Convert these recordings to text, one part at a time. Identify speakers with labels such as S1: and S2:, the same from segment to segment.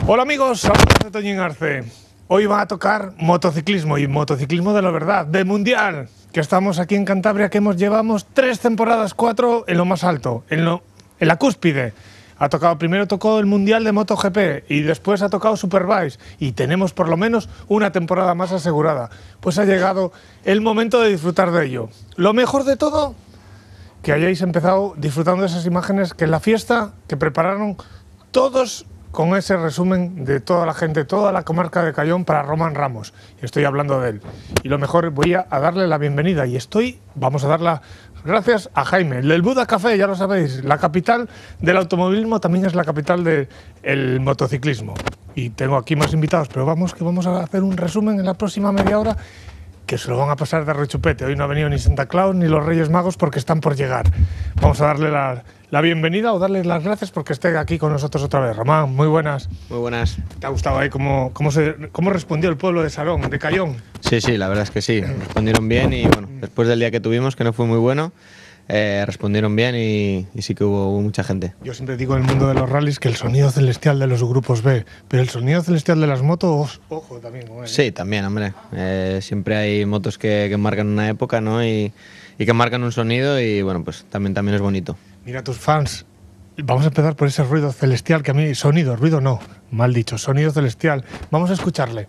S1: Hola amigos, amigos de Toñín Arce. Hoy va a tocar motociclismo y motociclismo de la verdad, de mundial, que estamos aquí en Cantabria, que llevamos 3 temporadas, 4 en lo más alto, en la cúspide. Primero tocó el mundial de MotoGP y después ha tocado Superbikes y tenemos por lo menos una temporada más asegurada. Pues ha llegado el momento de disfrutar de ello. Lo mejor de todo, que hayáis empezado disfrutando de esas imágenes, que en la fiesta que prepararon todos con ese resumen de toda la gente, toda la comarca de Cayón para Román Ramos. Y estoy hablando de él. Y lo mejor, voy a darle la bienvenida vamos a dar las gracias a Jaime, el del Buda Café, ya lo sabéis, la capital del automovilismo, también es la capital del motociclismo. Y tengo aquí más invitados, pero vamos a hacer un resumen en la próxima media hora que se lo van a pasar de rechupete. Hoy no ha venido ni Santa Claus ni los Reyes Magos porque están por llegar. Vamos a darle la bienvenida o darle las gracias porque esté aquí con nosotros otra vez. Román, muy buenas.
S2: Muy buenas.
S1: ¿Te ha gustado ahí cómo respondió el pueblo de Sarón, de Cayón?
S2: Sí, la verdad es que sí. Respondieron bien y bueno, después del día que tuvimos, que no fue muy bueno, respondieron bien y sí que hubo mucha gente.
S1: Yo siempre digo en el mundo de los rallies que el sonido celestial de los grupos B, pero el sonido celestial de las motos, ojo también. ¿No?
S2: Sí, también, hombre. Siempre hay motos que marcan una época, ¿no? Y que marcan un sonido y bueno, pues también es bonito.
S1: Mira, tus fans, vamos a empezar por ese ruido celestial que a mí, ruido no, mal dicho, sonido celestial. Vamos a escucharle.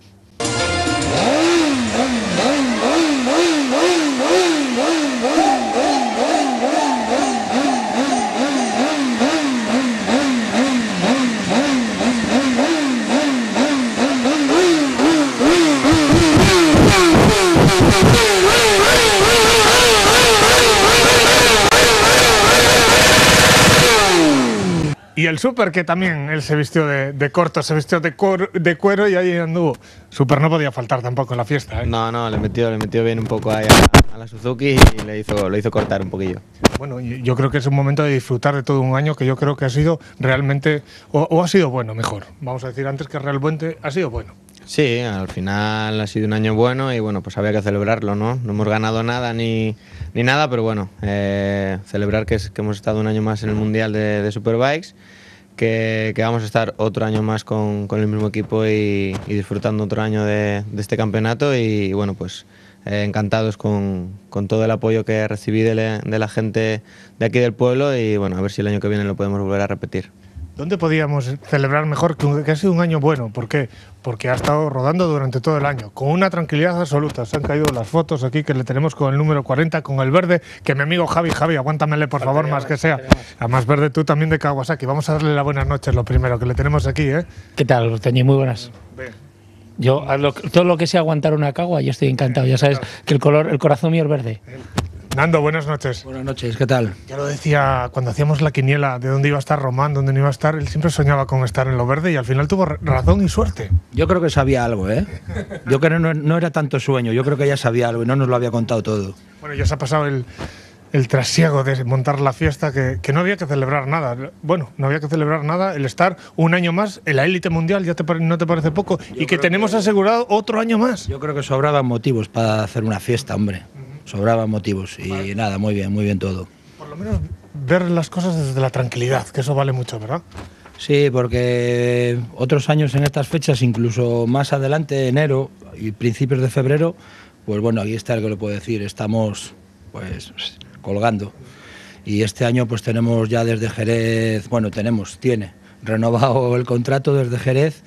S1: Y el Super, que también él se vistió de corto, se vistió de cuero y ahí anduvo. Super no podía faltar tampoco en la fiesta, ¿eh?
S2: No, le metió bien un poco ahí a la Suzuki y le hizo cortar un poquillo.
S1: Bueno, yo creo que es un momento de disfrutar de todo un año que yo creo que ha sido realmente, o ha sido bueno, mejor. Vamos a decir antes que realmente ha sido bueno.
S2: Sí, al final ha sido un año bueno y bueno, pues había que celebrarlo, ¿no? No hemos ganado nada ni nada, pero bueno, celebrar que hemos estado un año más en el Mundial de Superbikes, que vamos a estar otro año más con el mismo equipo y disfrutando otro año de este campeonato y bueno, pues encantados con todo el apoyo que recibí de la gente de aquí del pueblo y bueno, a ver si el año que viene lo podemos volver a repetir.
S1: ¿Dónde podíamos celebrar mejor que ha sido un año bueno? ¿Por qué? Porque ha estado rodando durante todo el año, con una tranquilidad absoluta. Se han caído las fotos aquí que le tenemos con el número 40, con el verde, que mi amigo Javi, aguántamele por favor, más que sea. Además verde tú también de Kawasaki. Vamos a darle las buenas noches, lo primero, que le tenemos aquí, ¿eh?
S3: ¿Qué tal, Toñi? Muy buenas.
S1: Bien.
S3: Yo, todo lo que sea aguantar una Kawa, yo estoy encantado. Ya sabes que el corazón mío es verde.
S1: Nando, buenas noches.
S3: Buenas noches, ¿qué tal?
S1: Ya lo decía cuando hacíamos la quiniela de dónde iba a estar Román, dónde no iba a estar, él siempre soñaba con estar en lo verde y al final tuvo razón y suerte.
S4: Yo creo que sabía algo, ¿eh? Yo creo que no era tanto sueño, yo creo que ya sabía algo y no nos lo había contado todo.
S1: Bueno, ya se ha pasado el trasiego de montar la fiesta, que no había que celebrar nada. Bueno, no había que celebrar nada, el estar un año más en la élite mundial, ¿no te parece poco? Y que tenemos asegurado otro año más.
S4: Yo creo que sobraban motivos para hacer una fiesta, hombre. Sobraban motivos y nada, muy bien todo.
S1: Por lo menos ver las cosas desde la tranquilidad, que eso vale mucho, ¿verdad?
S4: Sí, porque otros años en estas fechas, incluso más adelante, enero y principios de febrero, pues bueno, aquí está el que lo puedo decir, estamos pues colgando. Y este año pues tenemos ya desde Jerez, tiene renovado el contrato desde Jerez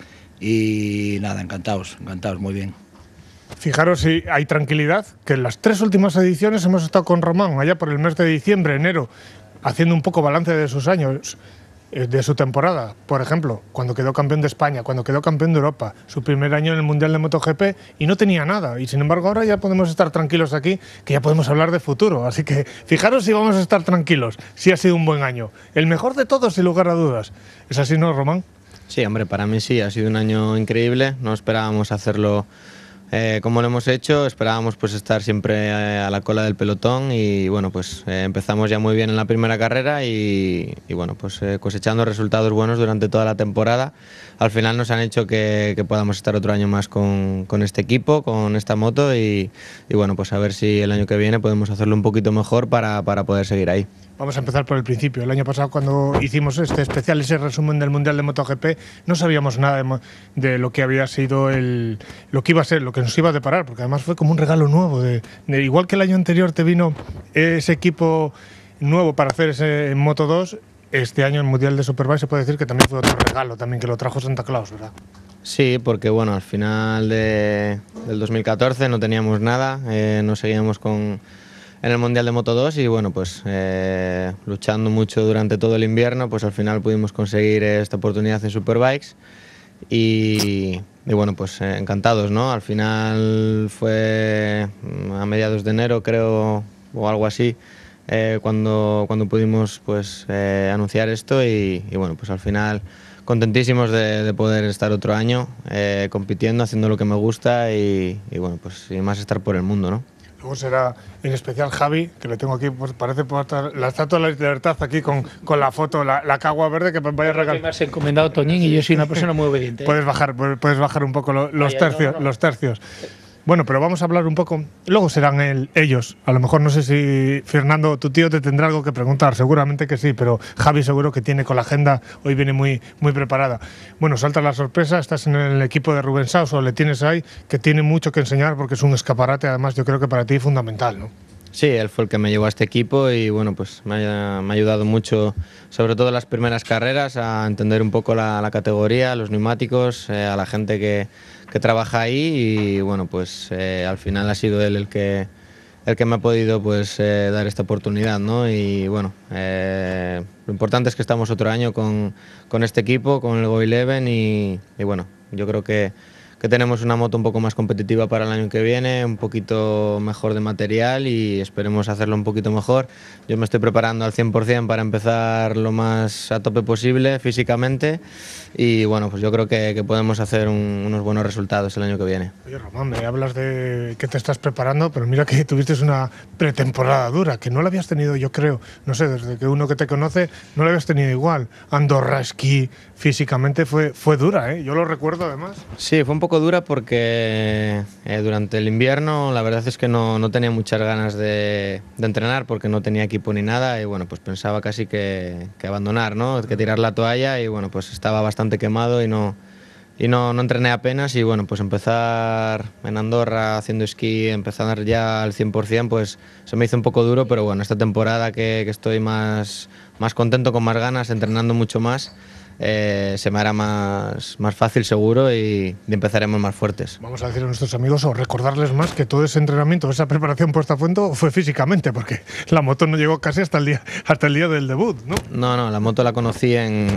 S4: y nada, encantados, muy bien.
S1: Fijaros si hay tranquilidad, que en las 3 últimas ediciones hemos estado con Román, allá por el mes de diciembre, enero, haciendo un poco balance de sus años, de su temporada. Por ejemplo, cuando quedó campeón de España, cuando quedó campeón de Europa, su primer año en el Mundial de MotoGP y no tenía nada. Y sin embargo ahora ya podemos estar tranquilos aquí, que ya podemos hablar de futuro. Así que fijaros si vamos a estar tranquilos, si ha sido un buen año. El mejor de todos, sin lugar a dudas. ¿Es así, no, Román?
S2: Sí, hombre, para mí sí, ha sido un año increíble. No esperábamos hacerlo como lo hemos hecho, esperábamos pues estar siempre a la cola del pelotón y bueno, pues empezamos ya muy bien en la primera carrera y bueno, pues cosechando resultados buenos durante toda la temporada. Al final nos han hecho que podamos estar otro año más con este equipo, con esta moto y bueno, pues a ver si el año que viene podemos hacerlo un poquito mejor para poder seguir ahí.
S1: Vamos a empezar por el principio. El año pasado, cuando hicimos este especial, ese resumen del Mundial de MotoGP, no sabíamos nada de lo que había sido lo que iba a ser, lo que nos iba a deparar, porque además fue como un regalo nuevo. Igual que el año anterior te vino ese equipo nuevo para hacer ese Moto 2, este año el Mundial de Superbike se puede decir que también fue otro regalo, también que lo trajo Santa Claus, ¿verdad?
S2: Sí, porque bueno, al final del 2014 no teníamos nada, no seguíamos en el Mundial de Moto 2 y bueno, pues luchando mucho durante todo el invierno, pues al final pudimos conseguir esta oportunidad en Superbikes y bueno, pues encantados, ¿no? Al final fue a mediados de enero, creo, o algo así, cuando pudimos pues anunciar esto y bueno, pues al final contentísimos de poder estar otro año compitiendo, haciendo lo que me gusta y bueno, pues y más estar por el mundo, ¿no?
S1: Luego será en especial Javi, que le tengo aquí, pues parece la Estatua de la Libertad aquí con la foto, la cagua verde que vaya a regalar.
S3: Me has encomendado Toñín y yo soy una persona muy obediente.
S1: Puedes bajar un poco los tercios. Bueno, pero vamos a hablar un poco. Luego serán ellos. A lo mejor no sé si Fernando, tu tío, te tendrá algo que preguntar. Seguramente que sí, pero Javi seguro que tiene con la agenda. Hoy viene muy preparada. Bueno, salta la sorpresa. Estás en el equipo de Rubens Saus o le tienes ahí, que tiene mucho que enseñar porque es un escaparate. Además, yo creo que para ti es fundamental, ¿no?
S2: Sí, él fue el que me llevó a este equipo y bueno, pues me ha ayudado mucho, sobre todo en las primeras carreras, a entender un poco la categoría, los neumáticos, a la gente que trabaja ahí y bueno, pues al final ha sido él el que me ha podido pues dar esta oportunidad, ¿no? Y bueno, lo importante es que estamos otro año con este equipo, con el Go Eleven y bueno, yo creo que tenemos una moto un poco más competitiva para el año que viene, un poquito mejor de material y esperemos hacerlo un poquito mejor. Yo me estoy preparando al 100% para empezar lo más a tope posible físicamente y bueno, pues yo creo que podemos hacer unos buenos resultados el año que viene.
S1: Oye, Román, me hablas de que te estás preparando, pero mira que tuviste una pretemporada dura, que no la habías tenido, yo creo, no sé, desde que uno que te conoce, no la habías tenido igual. Andorra, esquí, físicamente fue dura, ¿eh? Yo lo recuerdo además.
S2: Sí, fue un poco dura porque durante el invierno la verdad es que no tenía muchas ganas de entrenar porque no tenía equipo ni nada y bueno, pues pensaba casi que abandonar, ¿no? Que tirar la toalla y bueno, pues estaba bastante quemado y no entrené apenas y bueno, pues empezar en Andorra haciendo esquí, empezar ya al 100%, pues se me hizo un poco duro, pero bueno, esta temporada que estoy más contento, con más ganas, entrenando mucho más, se me hará más fácil seguro y empezaremos más fuertes.
S1: Vamos a decir a nuestros amigos o recordarles más que todo ese entrenamiento, esa preparación puesta a punto fue físicamente, porque la moto no llegó casi hasta el día del debut, ¿no?
S2: No, la moto la conocí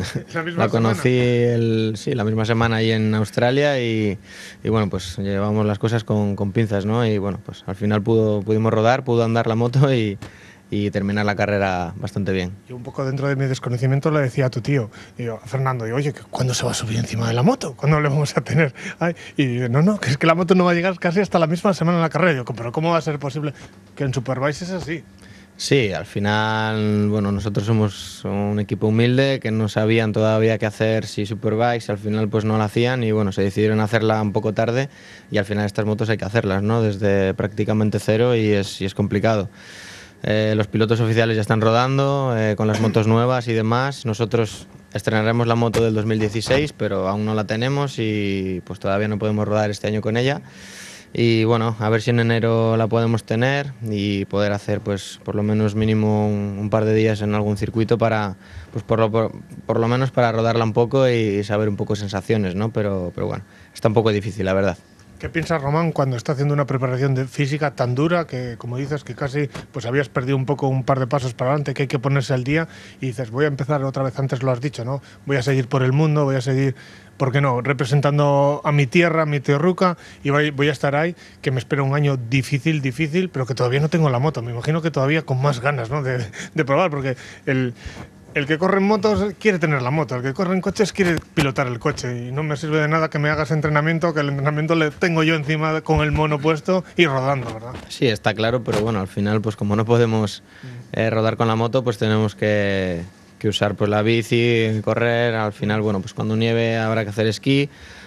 S2: la misma semana ahí en Australia y bueno, pues llevamos las cosas con pinzas, ¿no? Y bueno, pues al final pudimos rodar, pudo andar la moto y terminar la carrera bastante bien.
S1: Yo un poco dentro de mi desconocimiento le decía a tu tío, a Fernando, oye, ¿cuándo se va a subir encima de la moto? ¿Cuándo le vamos a tener? Ay, y no, que es que la moto no va a llegar casi hasta la misma semana en la carrera. Yo, pero ¿cómo va a ser posible que en Superbikes es así?
S2: Sí, al final, bueno, nosotros somos un equipo humilde que no sabían todavía qué hacer si Superbikes, al final pues no la hacían y bueno, se decidieron hacerla un poco tarde y al final estas motos hay que hacerlas, ¿no? Desde prácticamente cero y es complicado. Los pilotos oficiales ya están rodando con las motos nuevas y demás. Nosotros estrenaremos la moto del 2016, pero aún no la tenemos y pues todavía no podemos rodar este año con ella. Y bueno, a ver si en enero la podemos tener y poder hacer pues por lo menos mínimo un par de días en algún circuito para pues por lo menos para rodarla un poco y saber un poco sensaciones, ¿no? Pero bueno, está un poco difícil, la verdad.
S1: ¿Qué piensas, Román, cuando está haciendo una preparación de física tan dura que, como dices, que casi pues habías perdido un poco un par de pasos para adelante, que hay que ponerse al día y dices, voy a empezar otra vez, antes lo has dicho, ¿no? Voy a seguir por el mundo, voy a seguir, ¿por qué no?, representando a mi tierra, a mi tierruca y voy a estar ahí, que me espera un año difícil, pero que todavía no tengo la moto. Me imagino que todavía con más ganas, ¿no?, de probar, porque el que corre en motos quiere tener la moto, el que corre en coches quiere pilotar el coche y no me sirve de nada que me hagas entrenamiento, que el entrenamiento le tengo yo encima con el mono puesto y rodando, ¿verdad?
S2: Sí, está claro, pero bueno, al final pues como no podemos rodar con la moto, pues tenemos que usar pues la bici, correr, al final bueno, pues cuando nieve habrá que hacer esquí,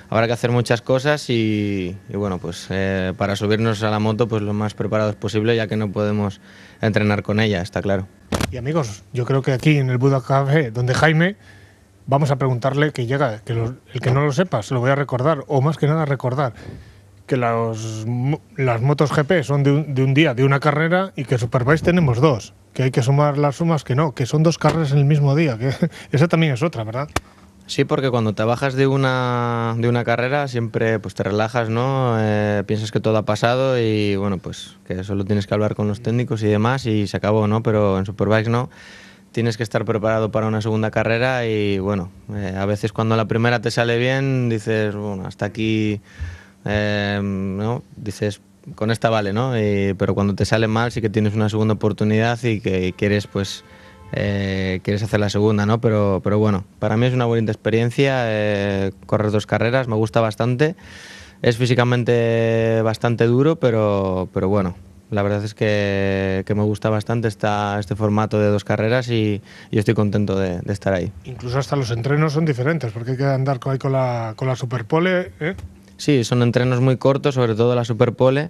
S2: habrá que hacer muchas cosas y bueno, pues para subirnos a la moto pues lo más preparados posible, ya que no podemos entrenar con ella, está claro.
S1: Y amigos, yo creo que aquí en el Buda Café, donde Jaime, vamos a preguntarle que llega, el que no lo sepa, se lo voy a recordar, o más que nada recordar, que las motos GP son de un día, de una carrera, y que Superbikes tenemos dos, que hay que sumar las sumas, que son dos carreras en el mismo día, que esa también es otra, ¿verdad?
S2: Sí, porque cuando te bajas de una carrera siempre pues te relajas, ¿no? Piensas que todo ha pasado y bueno, pues que solo tienes que hablar con los técnicos y demás y se acabó, ¿no? Pero en Superbikes no, tienes que estar preparado para una segunda carrera y bueno, a veces cuando la primera te sale bien dices, bueno, hasta aquí, ¿no? Dices, con esta vale, ¿no? Pero cuando te sale mal sí que tienes una segunda oportunidad y que quieres pues... quieres hacer la segunda, ¿no? Pero bueno, para mí es una bonita experiencia correr dos carreras, me gusta bastante. Es físicamente bastante duro, pero bueno, la verdad es que me gusta bastante este formato de dos carreras y estoy contento de estar ahí.
S1: Incluso hasta los entrenos son diferentes, porque hay que andar ahí con la Superpole, ¿eh?
S2: Sí, son entrenos muy cortos, sobre todo la Superpole.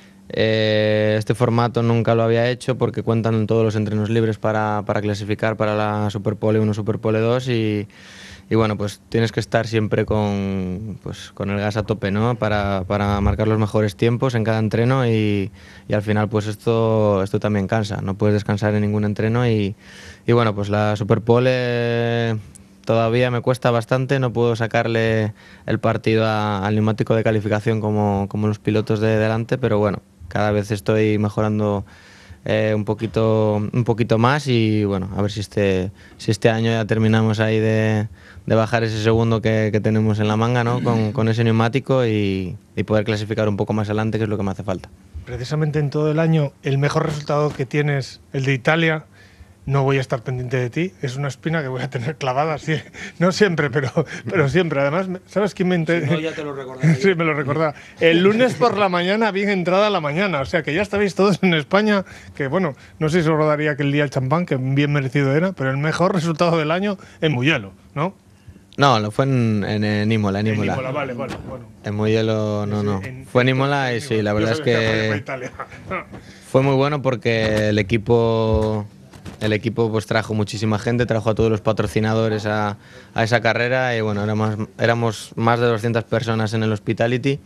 S2: Este formato nunca lo había hecho porque cuentan todos los entrenos libres para clasificar para la Superpole 1, Superpole 2 y bueno, pues tienes que estar siempre con el gas a tope, ¿no? Para marcar los mejores tiempos en cada entreno y al final pues esto también cansa, no puedes descansar en ningún entreno y bueno, pues la Superpole todavía me cuesta bastante, no puedo sacarle el partido al neumático de calificación como los pilotos de delante, pero bueno, cada vez estoy mejorando un poquito más y bueno, a ver si este año ya terminamos ahí de bajar ese segundo que tenemos en la manga, ¿no? con ese neumático y poder clasificar un poco más adelante, que es lo que me hace falta.
S1: Precisamente en todo el año, el mejor resultado que tienes, el de Italia, no voy a estar pendiente de ti, es una espina que voy a tener clavada, sí, no siempre, pero siempre. Además, ¿sabes quién me enteró?
S4: Si no, ya te lo recordaré.
S1: Sí, me lo recordaba. El lunes por la mañana, bien entrada la mañana, o sea que ya estabais todos en España, que bueno, no sé si os rodaría aquel día el champán, que bien merecido era, pero el mejor resultado del año en Mugello, ¿no?
S2: No, lo fue en Imola.
S1: En Imola, vale, bueno.
S2: En Mugello no. Fue en Imola y sí, la verdad es que fue muy bueno porque el equipo pues trajo muchísima gente, trajo a todos los patrocinadores a esa carrera y bueno, éramos más de 200 personas en el Hospitality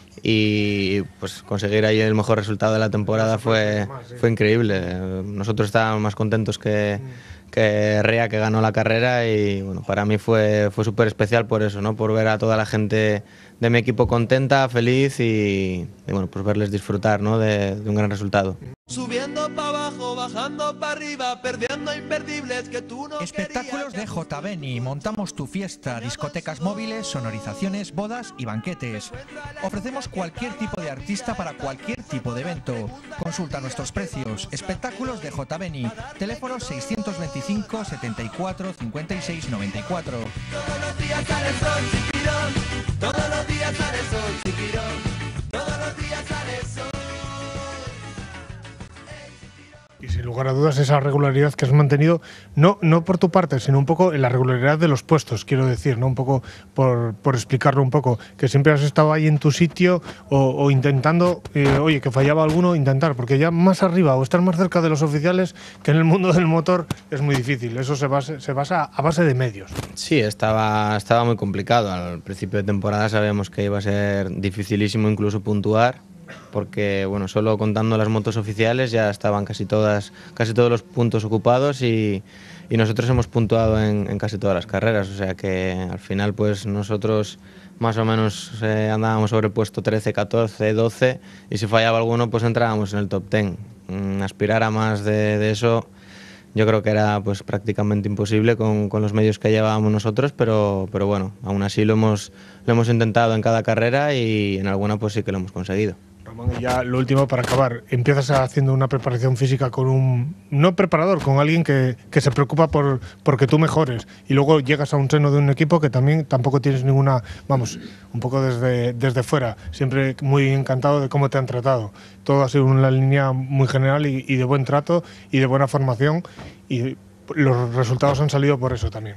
S2: y pues conseguir ahí el mejor resultado de la temporada fue increíble. Nosotros estábamos más contentos que Rea, que ganó la carrera y bueno, para mí fue súper especial por eso, ¿no? Por ver a toda la gente de mi equipo contenta, feliz y bueno, pues verles disfrutar, ¿no? de un gran resultado.
S5: Subiendo para abajo, bajando para arriba, perdiendo invertibles que tú no
S6: Espectáculos de JBeni. Montamos tu fiesta, discotecas móviles, sonorizaciones, bodas y banquetes. Ofrecemos cualquier tipo de artista para cualquier tipo de evento. Consulta nuestros precios. Espectáculos de JBeni. Teléfono 625 74 56 94.
S5: Todos los días sale el sol, chipirón. Todos los días sale el sol, chipirón. Todos los días sale el sol.
S1: Y sin lugar a dudas esa regularidad que has mantenido, no por tu parte, sino un poco en la regularidad de los puestos, quiero decir, ¿no? Un poco por explicarlo un poco, que siempre has estado ahí en tu sitio o intentando, oye, que fallaba alguno, intentar, porque ya más arriba o estar más cerca de los oficiales, que en el mundo del motor es muy difícil, eso se basa a base de medios.
S2: Sí, estaba muy complicado, al principio de temporada sabíamos que iba a ser dificilísimo incluso puntuar, porque bueno, solo contando las motos oficiales ya estaban casi todos los puntos ocupados y nosotros hemos puntuado en casi todas las carreras, o sea que al final pues nosotros más o menos andábamos sobre el puesto 13, 14, 12 y si fallaba alguno pues entrábamos en el top 10. Aspirar a más de eso yo creo que era pues prácticamente imposible con los medios que llevábamos nosotros, pero bueno, aún así lo hemos intentado en cada carrera y en alguna pues sí que lo hemos conseguido.
S1: Ramón, y ya lo último para acabar, empiezas haciendo una preparación física con un no preparador, con alguien que se preocupa porque tú mejores y luego llegas a un seno de un equipo que tampoco tienes ninguna, vamos, un poco desde fuera, siempre muy encantado de cómo te han tratado. Todo ha sido una línea muy general y de buen trato y de buena formación y los resultados han salido por eso también, ¿no?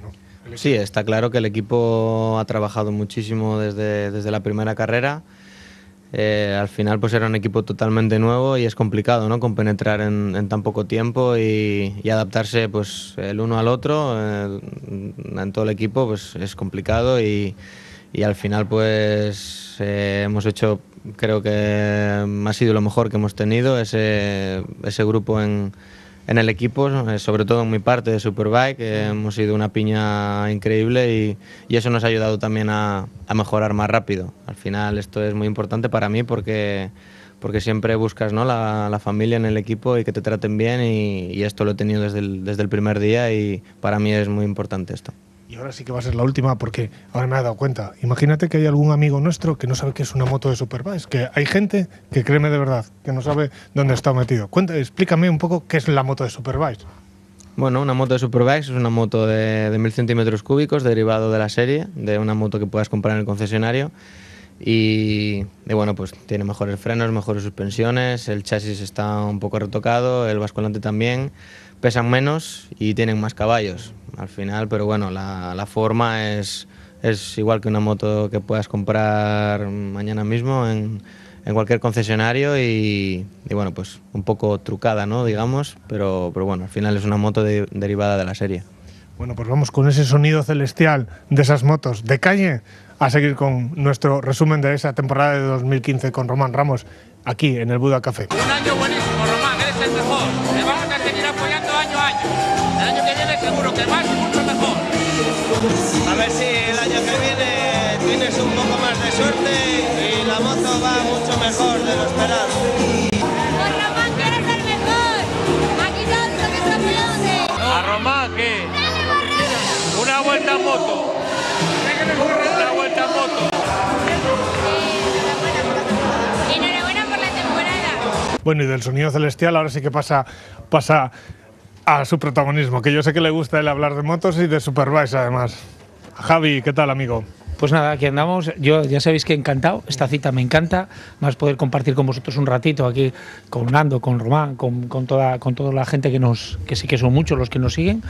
S2: Sí, está claro que el equipo ha trabajado muchísimo desde la primera carrera. Al final pues era un equipo totalmente nuevo y es complicado, ¿no?, compenetrar en tan poco tiempo y adaptarse pues el uno al otro en todo el equipo pues es complicado y al final pues hemos hecho, creo que ha sido lo mejor que hemos tenido ese grupo en el equipo, sobre todo en mi parte de Superbike. Hemos sido una piña increíble y eso nos ha ayudado también a mejorar más rápido. Al final esto es muy importante para mí porque siempre buscas, ¿no?, la familia en el equipo y que te traten bien y esto lo he tenido desde el primer día y para mí es muy importante esto.
S1: Y ahora sí que va a ser la última porque ahora me he dado cuenta. Imagínate que hay algún amigo nuestro que no sabe qué es una moto de Superbike. Que hay gente que, créeme de verdad, que no sabe dónde está metido. Explícame un poco qué es la moto de Superbike.
S2: Bueno, una moto de Superbike es una moto de 1000 centímetros cúbicos, derivado de la serie, de una moto que puedas comprar en el concesionario. Y bueno, pues tiene mejores frenos, mejores suspensiones, el chasis está un poco retocado, el basculante también, pesan menos y tienen más caballos al final, pero bueno, la forma es igual que una moto que puedas comprar mañana mismo en cualquier concesionario y bueno, pues un poco trucada, ¿no?, digamos, pero bueno, al final es una moto derivada de la serie.
S1: Bueno, pues vamos con ese sonido celestial de esas motos de calle a seguir con nuestro resumen de esa temporada de 2015 con Román Ramos aquí en el Buda Café.
S7: Un año buenísimo, Román, eres el mejor. Te vamos a seguir apoyando año a año. El año que viene seguro que más y mucho mejor.
S8: A ver si el año que viene tienes un poco más de suerte y la moto va mucho mejor de lo esperado.
S9: Pues Román, que eres el mejor. Aquí todos somos campeones.
S7: A Román, ¿qué? Una vuelta en moto. Una vuelta en moto.
S9: Enhorabuena por la temporada.
S1: Bueno, y del sonido celestial ahora sí que pasa a su protagonismo, que yo sé que le gusta el hablar de motos y de Superbike además. Javi, ¿qué tal, amigo?
S3: Pues nada, aquí andamos. Yo ya sabéis que encantado, esta cita me encanta, más poder compartir con vosotros un ratito aquí con Nando, con Román, con toda la gente que sí que son muchos los que nos siguen.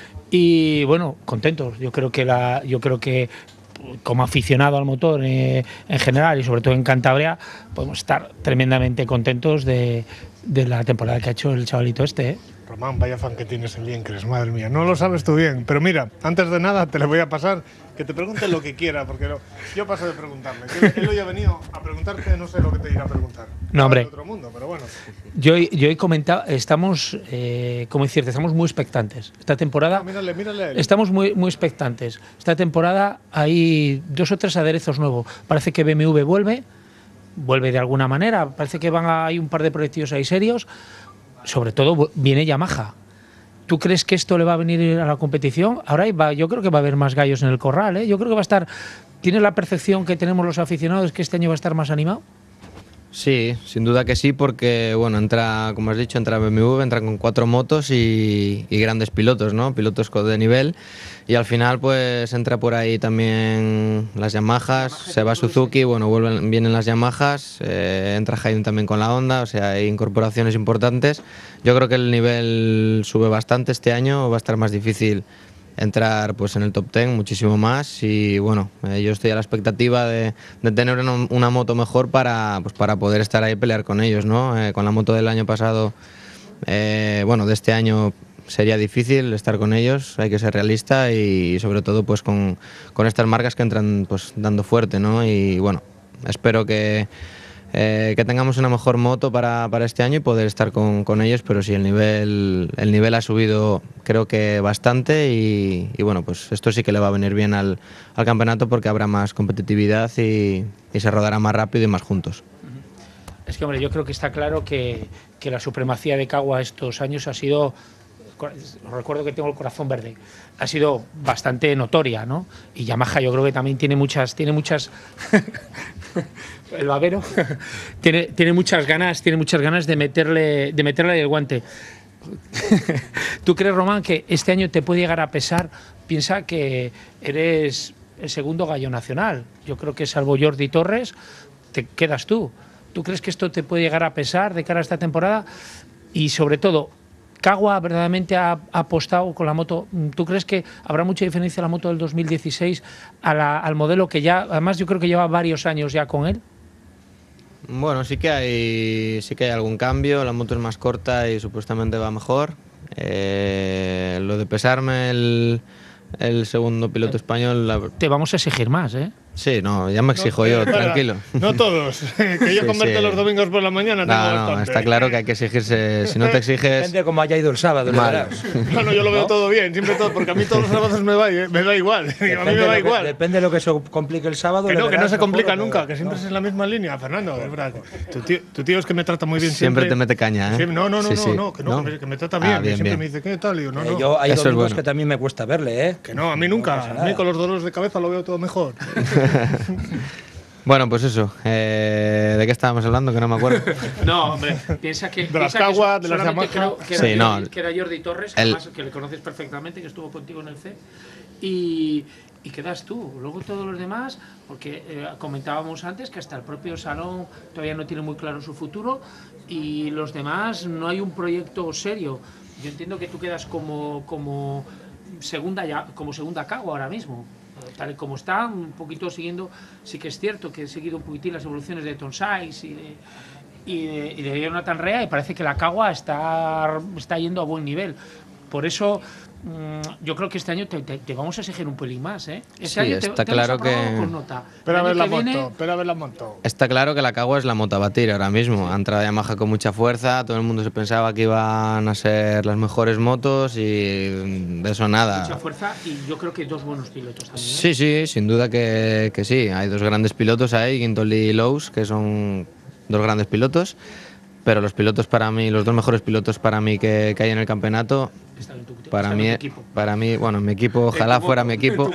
S3: Y bueno, contentos. Yo creo que como aficionado al motor en general y sobre todo en Cantabria, podemos estar tremendamente contentos de la temporada que ha hecho el chavalito este, ¿eh?
S1: Román, vaya fan que tienes en Liencres, madre mía. No lo sabes tú bien, pero mira, antes de nada te le voy a pasar que te pregunte lo que quiera, porque yo paso de preguntarle. Él hoy ha venido a preguntarte, no sé lo que te irá a preguntar.
S3: No, hombre.
S1: De otro mundo, pero bueno.
S3: Yo he comentado, estamos, ¿cómo decirte? Estamos muy expectantes. Esta temporada.
S1: Mírale a él.
S3: Estamos muy expectantes. Esta temporada hay 2 o 3 aderezos nuevos. Parece que BMW vuelve de alguna manera. Parece que hay un par de proyectos ahí serios. Sobre todo viene Yamaha. ¿Tú crees que esto le va a venir a la competición? Ahora yo creo que va a haber más gallos en el corral, ¿eh? Yo creo que va a estar. ¿Tienes la percepción que tenemos los aficionados que este año va a estar más animado?
S2: Sí, sin duda que sí, porque bueno, entra, como has dicho, entra BMW, entra con 4 motos y grandes pilotos, ¿no? Pilotos de nivel. Y al final pues entra por ahí también las Yamahas, se va Suzuki, bueno, vienen las Yamahas, entra Hayden también con la Honda, o sea, hay incorporaciones importantes. Yo creo que el nivel sube bastante este año, va a estar más difícil entrar pues en el top 10 muchísimo más y bueno, yo estoy a la expectativa de tener una moto mejor para poder estar ahí y pelear con ellos, ¿no? Con la moto del año pasado, bueno, de este año sería difícil estar con ellos, hay que ser realista y sobre todo pues con estas marcas que entran pues dando fuerte, ¿no? Y bueno, espero que tengamos una mejor moto para este año y poder estar con ellos, pero sí, el nivel ha subido creo que bastante y bueno, pues esto sí que le va a venir bien al campeonato porque habrá más competitividad y se rodará más rápido y más juntos.
S3: Es que, hombre, yo creo que está claro que la supremacía de Kawa estos años ha sido, recuerdo que tengo el corazón verde, ha sido bastante notoria, ¿no? Y Yamaha yo creo que también tiene muchas el babero tiene muchas ganas de meterle el guante. ¿Tú crees, Román, que este año te puede llegar a pesar? Piensa que eres el segundo gallo nacional. Yo creo que salvo Jordi Torres, te quedas tú. ¿Tú crees que esto te puede llegar a pesar de cara a esta temporada? Y sobre todo, Cagua verdaderamente ha apostado con la moto. ¿Tú crees que habrá mucha diferencia la moto del 2016 al modelo que ya, además yo creo que lleva varios años ya con él?
S2: Bueno, sí que hay algún cambio, la moto es más corta y supuestamente va mejor. Lo de pesarme el segundo piloto español...
S3: Te vamos a exigir más, ¿eh?
S2: Sí, no, ya me exijo yo, tranquilo.
S1: No todos, que yo convierto los domingos por la mañana.
S2: No, está claro que hay que exigirse. Si no te exiges...
S4: Depende de cómo haya ido el sábado.
S1: No, yo lo veo todo bien, siempre todo, porque a mí todos los sábados me da igual. A mí me da igual.
S4: Depende de lo que se complique el sábado.
S1: Que no se complica nunca, que siempre es en la misma línea, Fernando. Es verdad. Tu tío es que me trata muy bien siempre.
S2: Siempre te mete caña, ¿eh?
S1: Que me trata bien. Siempre me dice, ¿qué tal? Y yo, no.
S4: Yo hay domingos que también me cuesta verle, ¿eh?
S1: Que no, a mí nunca. A mí con los dolores de cabeza lo veo todo mejor.
S2: Bueno, pues eso. ¿De qué estábamos hablando? Que no me acuerdo.
S3: No, hombre, piensa que.
S1: De las Caguas, de las Yamaha.
S3: Que era Jordi Torres, además, que le conoces perfectamente, que estuvo contigo en el C. Y quedas tú. Luego todos los demás, porque comentábamos antes que hasta el propio Salón todavía no tiene muy claro su futuro. Y los demás, no hay un proyecto serio. Yo entiendo que tú quedas como segunda Cagua ahora mismo. Tal y como está, un poquito siguiendo, sí que es cierto que he seguido un poquitín las evoluciones de Tom Sykes y de Jonathan Rea, y parece que la Cagua está yendo a buen nivel. Por eso yo creo que este año te vamos a exigir un pelín más, ¿eh? Este año
S2: está claro que...
S3: con nota.
S1: Espera a ver la moto.
S2: Está claro que la Cagua es la moto a batir ahora mismo. Ha entrado Yamaha con mucha fuerza, todo el mundo se pensaba que iban a ser las mejores motos y de eso nada.
S3: Mucha fuerza y yo creo que dos buenos pilotos también, ¿eh?
S2: Sí, sin duda que sí. Hay dos grandes pilotos ahí, Gintoli y Lowe's, que son dos grandes pilotos. Pero los pilotos para mí, los dos mejores pilotos para mí que hay en el campeonato, para mí, bueno, mi equipo, ojalá fuera mi equipo,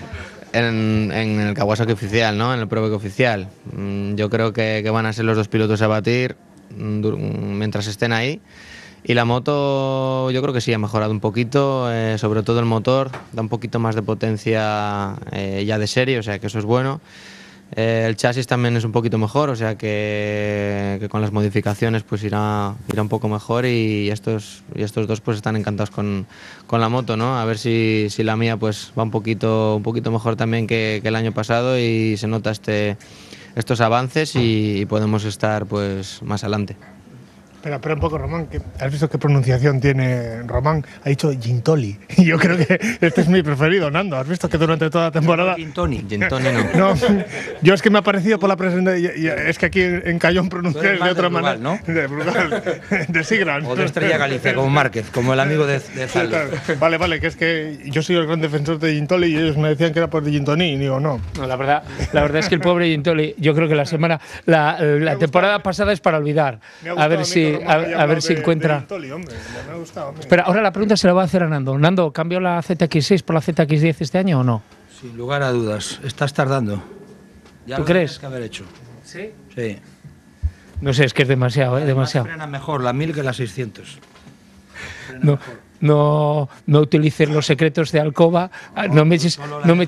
S2: en el Kawasaki oficial, ¿no? En el Pro Bike oficial. Yo creo que van a ser los dos pilotos a batir mientras estén ahí. Y la moto, yo creo que sí, ha mejorado un poquito, sobre todo el motor, da un poquito más de potencia ya de serie, o sea que eso es bueno. El chasis también es un poquito mejor, o sea que con las modificaciones pues irá un poco mejor y estos dos pues están encantados con la moto, ¿no? A ver si la mía pues va un poquito mejor también que el año pasado y se nota estos avances y podemos estar pues más adelante.
S1: Espera un poco, Román, ¿has visto qué pronunciación tiene Román? Ha dicho Gintoli. Y yo creo que este es mi preferido, Nando. ¿Has visto que durante toda la temporada...
S2: Gintoni
S1: no. Yo es que me ha parecido por la presentación... Es que aquí en Cayón pronunciáis de otra manera.
S4: ¿no?
S1: De Brugal, de Sigran.
S4: O de Estrella Galicia, como Márquez, como el amigo de Zalo.
S1: Claro. Vale, que es que yo soy el gran defensor de Gintoli y ellos me decían que era por Gintoni y digo, no.
S3: No, la verdad es que el pobre Gintoli, yo creo que la temporada pasada es para olvidar. A ver si encuentra. Espera, ahora la pregunta se la voy a hacer a Nando. Nando, ¿cambió la ZX6 por la ZX10 este año o no?
S4: Sin lugar a dudas, estás tardando. Ya
S3: ¿Tú crees?
S4: Tienes que haber hecho.
S3: ¿Sí?
S4: Sí.
S3: No sé, es que es demasiado, demasiado.
S4: Frena mejor la 1000 que la 600.
S3: No utilices los secretos de Alcoba. No me eches.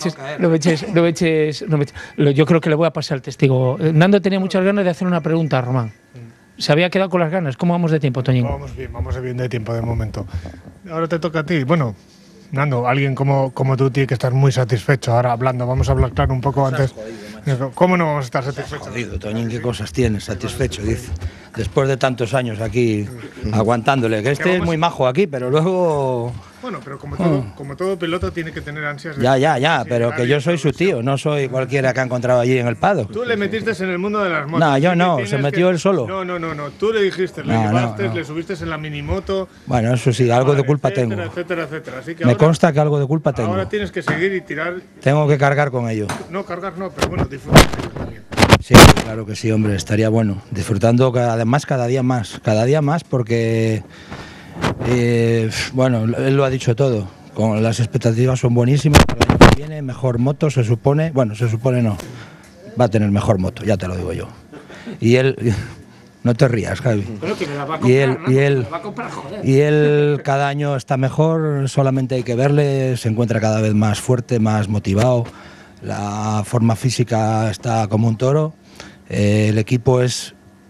S3: Yo creo que le voy a pasar el testigo. Nando tenía muchas ganas de hacer una pregunta a Román. Se había quedado con las ganas. ¿Cómo vamos de tiempo, Toñín?
S1: Vamos bien de tiempo de momento. Ahora te toca a ti. Bueno, Nando, alguien como tú tiene que estar muy satisfecho. Ahora hablando, vamos a hablar claro un poco antes. ¿Cómo no vamos a estar satisfechos?
S4: Jodido, Toñín, ¿qué cosas tienes? Satisfecho, dice. Después de tantos años aquí aguantándole. Que es muy majo aquí, pero luego...
S1: Bueno, pero como todo piloto tiene que tener ansias de...
S4: Ya, pero que yo soy su tío, no soy cualquiera que ha encontrado allí en el paddock.
S1: Tú le metiste en el mundo de las motos.
S4: No, yo no, se metió él solo.
S1: No, tú le dijiste, le llevaste, le subiste en la minimoto.
S4: Bueno, eso sí, algo de culpa tengo.
S1: Etcétera. Así que
S4: me consta que algo de culpa tengo.
S1: Ahora tienes que seguir y tirar.
S4: Tengo que cargar con ello.
S1: No, cargar no, pero bueno, disfrutar también.
S4: Sí, claro que sí, hombre, estaría bueno. Disfrutando además cada día más porque, bueno, él lo ha dicho todo. Con las expectativas son buenísimas. Para el año que viene, mejor moto, se supone no. Va a tener mejor moto, ya te lo digo yo. Y él, no te rías, Javi.
S3: Pero que me la va a comprar,
S4: y él cada año está mejor, solamente hay que verle, se encuentra cada vez más fuerte, más motivado. La forma física está como un toro. El equipo es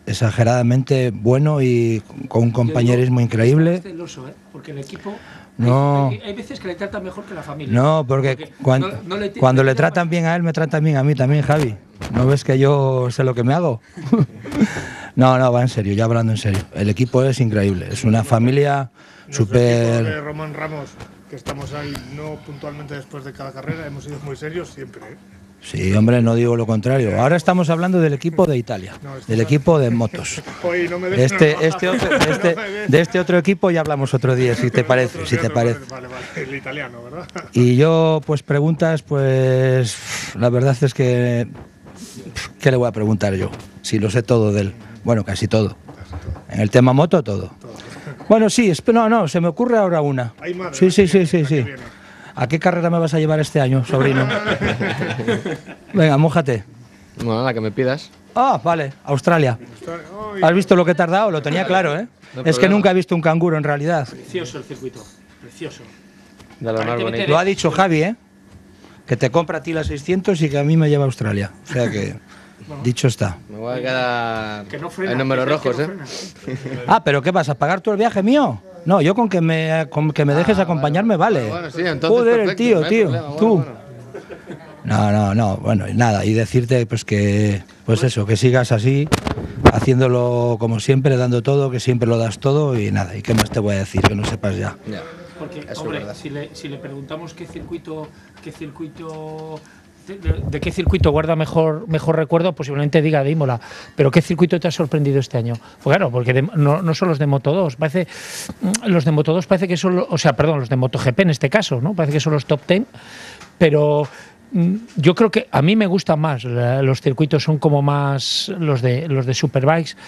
S4: exageradamente bueno y con un compañerismo increíble.
S3: Es celoso, porque el equipo.
S4: No.
S3: Hay veces que le tratan mejor que la familia.
S4: No, porque cuando le tratan bien a él, me tratan bien a mí también, Javi. ¿No ves que yo sé lo que me hago? No, va en serio, ya hablando en serio. El equipo es increíble, es una familia súper...
S1: de Román Ramos, que estamos ahí no puntualmente después de cada carrera, hemos sido muy serios siempre.
S4: Sí, hombre, no digo lo contrario. Ahora estamos hablando del equipo de Italia, del equipo de motos.
S1: Oye, no me
S4: De este otro equipo ya hablamos otro día, si te parece.
S1: Vale, el italiano, ¿verdad?
S4: Y yo, pues preguntas, pues la verdad es que ¿qué le voy a preguntar yo? Si lo sé todo de él. Bueno, casi todo. En el tema moto, todo. Bueno, sí, no, se me ocurre ahora una. Sí. ¿A qué carrera me vas a llevar este año, sobrino? Venga, mójate.
S2: Bueno, la que me pidas.
S4: Ah, vale, Australia. ¿Has visto lo que he tardado? Lo tenía claro, ¿eh? Es que nunca he visto un canguro en realidad.
S3: Precioso el circuito, precioso.
S2: De lo más bonito.
S4: Lo ha dicho Javi, ¿eh? Que te compra a ti la 600 y que a mí me lleva a Australia. O sea que, dicho está.
S2: Me voy a quedar
S3: que no frena,
S2: en números rojos, ¿eh?
S4: Ah, ¿pero qué vas a pagar tú el viaje mío? No, yo con que me dejes acompañarme vale.
S2: Bueno, sí, entonces
S4: joder,
S2: perfecto,
S4: el
S2: no hay
S4: tío,
S2: problema,
S4: tú.
S2: Bueno.
S4: No, bueno, nada, y decirte pues que, pues eso, que sigas así, haciéndolo como siempre, dando todo, que siempre lo das todo y nada, y qué más te voy a decir, que no sepas ya.
S3: Porque, hombre, si le preguntamos qué circuito de qué circuito guarda mejor recuerdo, posiblemente diga de Imola. Pero ¿qué circuito te ha sorprendido este año? Pues claro, porque no son los de Moto2. Los de Moto2 parece que son, los de MotoGP en este caso, ¿no? Parece que son los top 10, pero yo creo que a mí me gustan más. Los circuitos son como más los de Superbikes.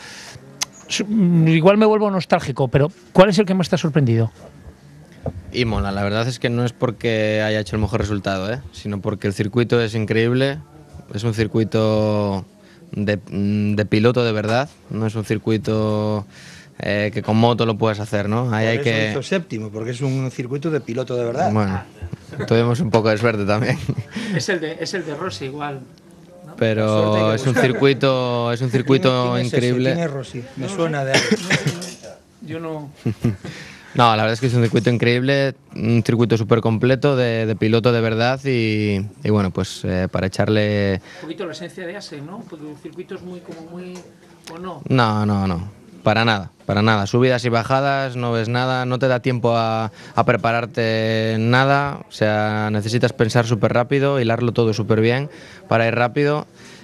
S3: Igual me vuelvo nostálgico, pero ¿cuál es el que más te ha sorprendido?
S2: Imola, la verdad es que no es porque haya hecho el mejor resultado, sino porque el circuito es increíble, es un circuito de piloto de verdad, no es un circuito que con moto lo puedes hacer, ¿no? Ahí hay que...
S4: hizo séptimo, porque es un circuito de piloto de verdad.
S2: Bueno, tuvimos un poco de suerte también.
S3: Es el de Rossi igual. ¿No?
S2: Pero es un circuito increíble.
S4: ¿Quién es Rossi? Me suena de algo.
S3: Yo no...
S2: No, la verdad es que es un circuito increíble, un circuito súper completo de piloto de verdad y bueno, pues para echarle...
S3: Un poquito la esencia de Asen, ¿no? Porque el circuito es muy... ¿o no?
S2: No, para nada. Subidas y bajadas, no ves nada, no te da tiempo a prepararte nada, o sea, necesitas pensar súper rápido, hilarlo todo súper bien para ir rápido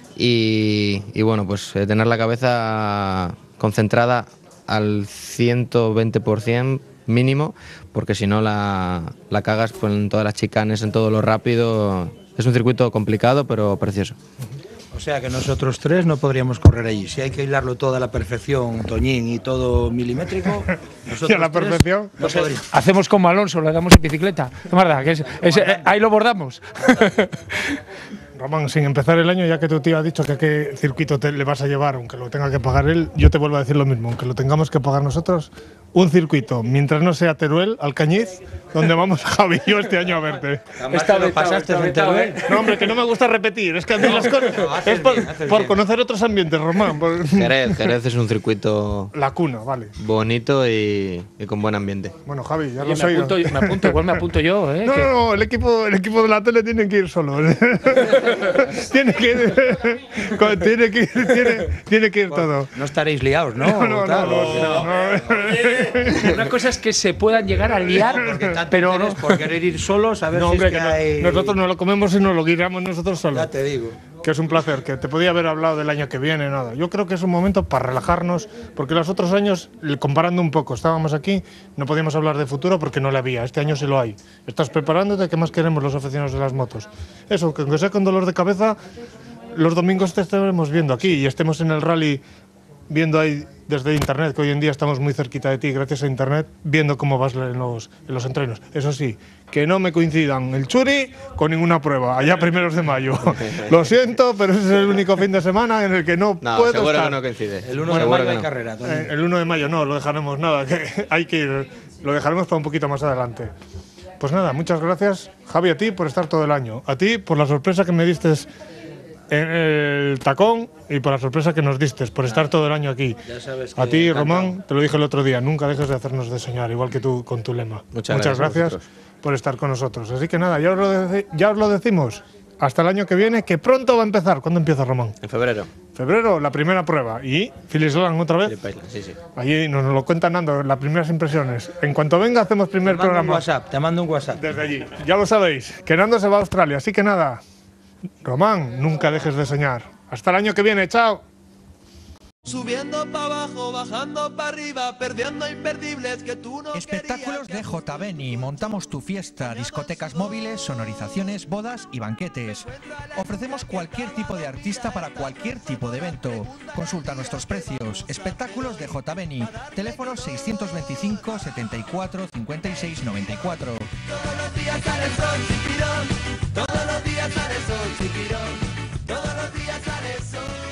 S2: y bueno, pues tener la cabeza concentrada al 120% mínimo, porque si no la cagas pues, en todas las chicanes, en todo lo rápido. Es un circuito complicado, pero precioso.
S4: O sea que nosotros tres no podríamos correr allí. Si hay que hilarlo todo a la perfección, Toñín, y todo milimétrico, nosotros
S1: ¿Y a la perfección?
S4: No podríamos.
S3: Hacemos como Alonso, lo damos en bicicleta. ¿Qué más da? Ahí lo bordamos.
S1: Román, sin empezar el año, ya que tu tío ha dicho que a qué circuito le vas a llevar, aunque lo tenga que pagar él, yo te vuelvo a decir lo mismo, aunque lo tengamos que pagar nosotros, un circuito, mientras no sea Teruel, Alcañiz, donde vamos Javi y yo este año a verte.
S4: ¿Pasaste en Teruel?
S1: No, hombre, que no me gusta repetir, es que a mí las cosas… Es por conocer otros ambientes, Román.
S2: Jerez es un circuito…
S1: La cuna, vale.
S2: Bonito y con buen ambiente.
S1: Bueno, Javi, ya
S3: Oye,
S1: lo sé.
S3: igual me apunto yo, ¿eh?
S1: No, el equipo de la tele tiene que ir solo. tiene que ir todo.
S4: No estaréis liados, ¿no?
S1: No.
S3: Una cosa es que se puedan llegar a liar, pero no
S4: por querer ir solos a ver si
S1: hombre,
S4: es que hay...
S1: nosotros no lo comemos y nos lo guiamos nosotros solos.
S4: Ya te digo.
S1: Que es un placer, que te podía haber hablado del año que viene, nada. Yo creo que es un momento para relajarnos, porque los otros años, comparando un poco, estábamos aquí, no podíamos hablar de futuro porque no le había. Este año sí lo hay. Estás preparándote, ¿qué más queremos los aficionados de las motos? Eso, que aunque sea con dolor de cabeza, los domingos te estaremos viendo aquí y estemos en el rally viendo ahí desde internet, que hoy en día estamos muy cerquita de ti gracias a internet, viendo cómo vas en los entrenos. Eso sí, que no me coincidan el Churi con ninguna prueba, allá primeros de mayo. Lo siento, pero ese es el único fin de semana en el que no puedo
S2: seguro
S1: estar.
S2: Que no coincide.
S4: El 1 de mayo hay carrera.
S1: El 1 de mayo no, lo dejaremos nada, que hay que ir, lo dejaremos para un poquito más adelante. Pues nada, muchas gracias, Javi, a ti por estar todo el año, a ti por la sorpresa que me diste en el tacón y por la sorpresa que nos diste, por estar todo el año aquí.
S4: Ya sabes
S1: A
S4: que
S1: ti,
S4: encantado.
S1: Román, te lo dije el otro día, nunca dejes de hacernos de soñar, igual que tú con tu lema.
S2: Muchas gracias a
S1: gracias
S2: vosotros.
S1: por estar con nosotros. Así que nada, ya os lo decimos. Hasta el año que viene, que pronto va a empezar. ¿Cuándo empieza, Román?
S2: En febrero.
S1: Febrero, la primera prueba. ¿Y Phyllis Island otra vez?
S2: Phillip Island, sí, sí.
S1: Allí nos lo cuenta Nando, las primeras impresiones. En cuanto venga, hacemos primer
S4: Te mando un
S1: programa.
S4: WhatsApp, te mando un WhatsApp.
S1: Desde allí. Ya lo sabéis, que Nando se va a Australia. Así que nada, Román, nunca dejes de soñar. Hasta el año que viene, chao.
S5: Subiendo para abajo, bajando para arriba, perdiendo imperdibles que tú no
S6: Espectáculos de
S5: querías.
S6: JBeni. Montamos tu fiesta, discotecas móviles, sonorizaciones, bodas y banquetes. Ofrecemos cualquier tipo de artista para cualquier tipo de evento. Consulta nuestros precios. Espectáculos de JBeni. Teléfono 625 74 56 94.
S5: Todos los días sale el sol, chipirón. Todos los días sale el sol, chipirón. Todos los días sale el sol.